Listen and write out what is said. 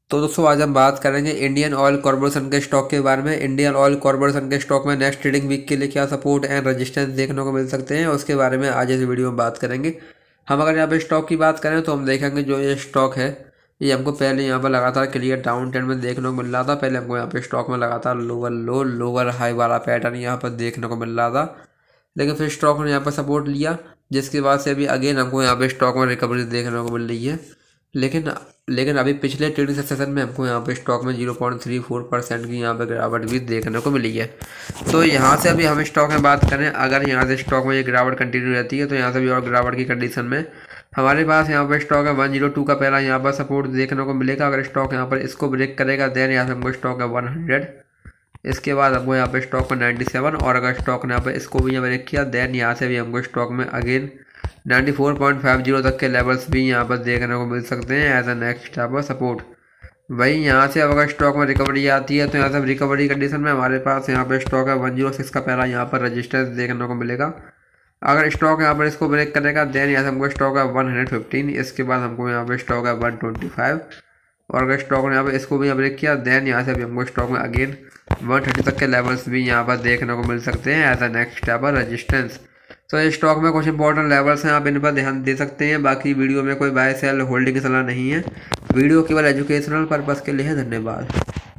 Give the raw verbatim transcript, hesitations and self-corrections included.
तो दोस्तों आज हम बात करेंगे इंडियन ऑयल कॉर्पोरेशन के स्टॉक के बारे में। इंडियन ऑयल कॉर्पोरेशन के स्टॉक में नेक्स्ट ट्रेडिंग वीक के लिए क्या सपोर्ट एंड रेजिस्टेंस देखने को मिल सकते हैं, उसके बारे में आज इस वीडियो में बात करेंगे। हम अगर यहाँ पे स्टॉक की बात करें तो हम देखेंगे जो ये स्टॉक है ये हमको पहले यहाँ पर लगातार क्लियर डाउन ट्रेंड में देखने को मिल रहा था। पहले हमको यहाँ पे स्टॉक में लगातार लोअर लो लोअर हाई वाला पैटर्न यहाँ पर देखने को मिल रहा था, लेकिन फिर स्टॉक ने यहाँ पर सपोर्ट लिया, जिसके बाद से अभी अगेन हमको यहाँ पे स्टॉक में रिकवरी देखने को मिल रही है। लेकिन लेकिन अभी पिछले ट्रेडिंग सेशन में हमको यहाँ पे स्टॉक में zero point three four percent की यहाँ पे गिरावट भी देखने को मिली है। तो यहाँ से अभी हम स्टॉक में बात करें, अगर यहाँ से स्टॉक में ये गिरावट कंटिन्यू रहती है तो यहाँ से भी और गिरावट की कंडीशन में हमारे पास यहाँ पर स्टॉक है वन जीरो टू का पहला यहाँ पर सपोर्ट देखने को मिलेगा। अगर स्टॉक यहाँ पर इसको ब्रेक करेगा देन यहाँ से हमको स्टॉक है वन हंड्रेड, इसके बाद हमको यहाँ पे स्टॉक में नाइन्टी सेवन, और अगर स्टॉक ने यहाँ पे इसको भी यहाँ ब्रेक किया देन यहाँ से भी हमको स्टॉक में again ninety four point five zero तक के लेवल्स भी यहाँ पर देखने को मिल सकते हैं एज अ नेक्स्ट यहाँ पर सपोर्ट। वही यहाँ से अगर स्टॉक में रिकवरी आती है तो यहाँ से रिकवरी कंडीशन में हमारे पास यहाँ पर स्टॉक है वन जीरो सिक्स का पहला यहाँ पर रजिस्टेंस देखने को मिलेगा। अगर स्टॉक यहाँ पर इसको ब्रेक करेगा देन यहाँ से हमको स्टॉक है वन हंड्रेड फिफ्टीन, इसके बाद हमको यहाँ पर स्टॉक है वन ट्वेंटी फाइव, और अगर स्टॉक ने यहाँ पर इसको भी यहाँ ब्रेक किया देन यहाँ से भी हमको स्टॉक में अगेन वन थर्टी तक के लेवल्स भी यहाँ पर देखने को मिल सकते हैं एज अ नेक्स्ट यहाँ पर रजिस्टेंस। तो इस स्टॉक में कुछ इंपॉर्टेंट लेवल्स हैं, आप इन पर ध्यान दे सकते हैं। बाकी वीडियो में कोई बाय सेल होल्डिंग की सलाह नहीं है, वीडियो केवल एजुकेशनल पर्पज़ के लिए है। धन्यवाद।